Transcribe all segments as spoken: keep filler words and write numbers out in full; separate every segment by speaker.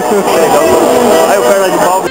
Speaker 1: Aí o perna de pau.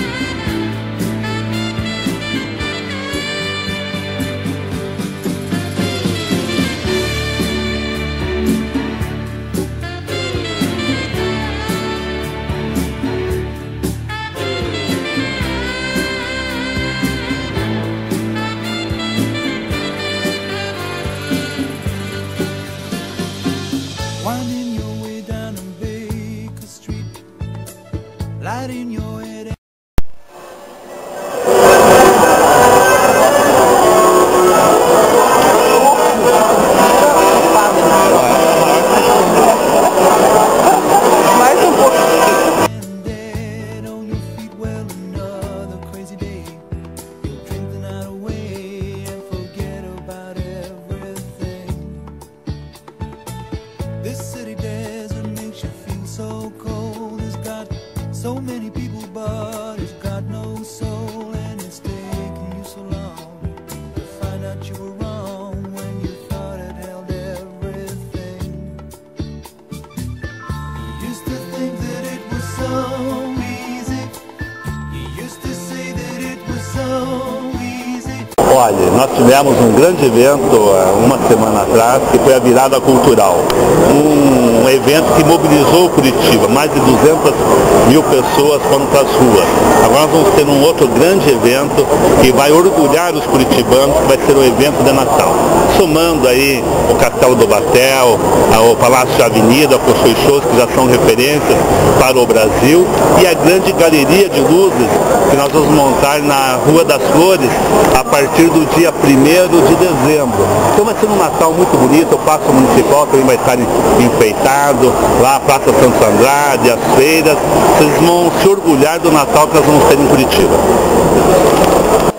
Speaker 2: Winding your way down on Baker Street, lighting your head.
Speaker 1: Mais um pouco.
Speaker 2: And dead on your feet, well, another crazy day. You'll drink the night away and forget about everything. This city desert makes you feel so cold. It's got so many people, but it's got no soul. And it's taken you so long to find out you were wrong when you thought it held everything. You used to think that it was so easy. You used to say that it was so easy.
Speaker 3: Olha, nós tivemos um grande evento uma semana atrás, que foi a Virada Cultural. Um evento que mobilizou Curitiba, mais de duzentas mil pessoas foram para as ruas. Agora nós vamos ter um outro grande evento que vai orgulhar os curitibanos, que vai ser o evento de Natal. Somando aí o Castelo do Batel, o Palácio da Avenida, com seus shows que já são referências para o Brasil, e a grande galeria de luzes que nós vamos montar na Rua das Flores a partir do dia primeiro de dezembro. Então vai ser um Natal muito bonito, o Paço Municipal também vai estar enfeitado, lá a Praça Santo Andrade, as feiras. Vocês vão se orgulhar do Natal que nós vamos ter em Curitiba.